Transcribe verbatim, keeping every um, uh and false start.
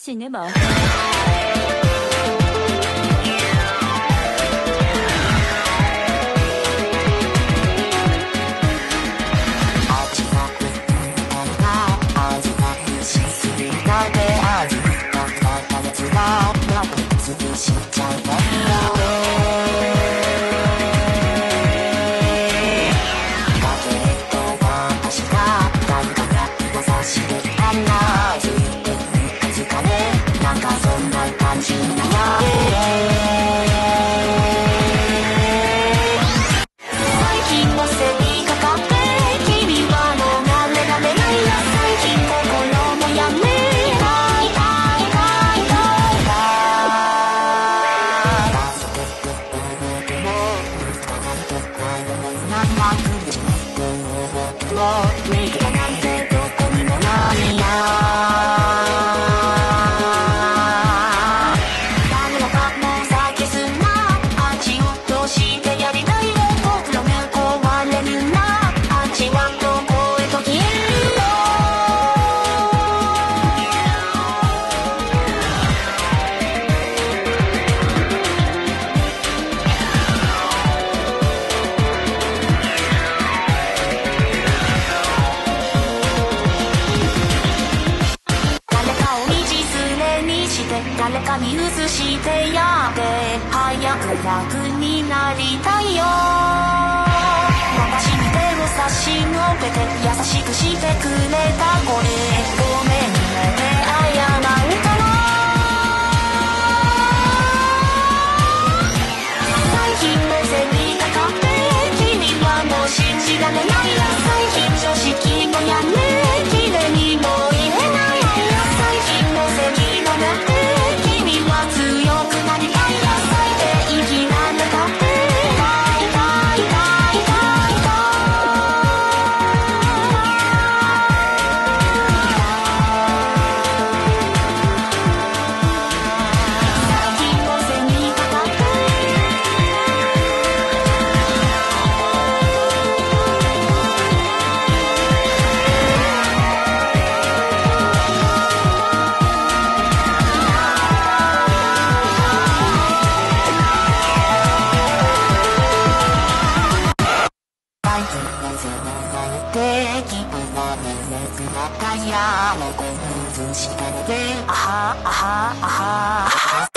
cinema.誰かに移してやって早く楽になりたいよ。私に手を差し伸べて優しくしてくれたこれごめんねって謝るかな。最近の背にかかって君はもう信じられないよ。最近常識もやめ綺麗にも言えないよ。最近の背にのなってタイヤもこんずしたのであはあはあはあは